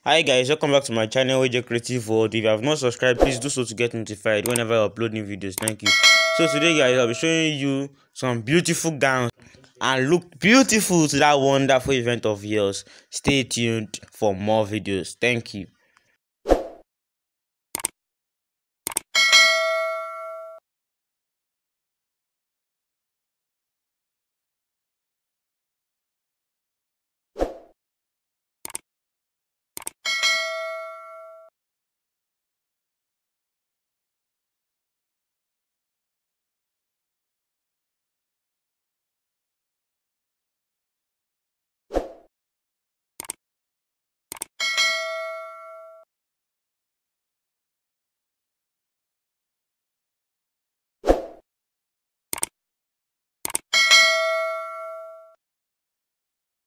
Hi guys, welcome back to my channel, AJ Creative World. If you have not subscribed, please do so to get notified whenever I upload new videos. Thank you. So today guys, I'll be showing you some beautiful gowns and look beautiful to that wonderful event of yours. Stay tuned for more videos. Thank you.